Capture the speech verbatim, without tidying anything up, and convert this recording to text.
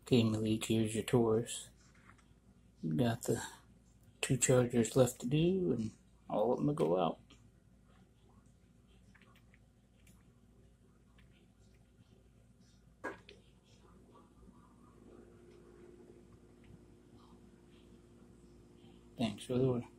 Okay, Malik, here's your Taurus. You got the two chargers left to do, and all of them will go out. Thanks for the order.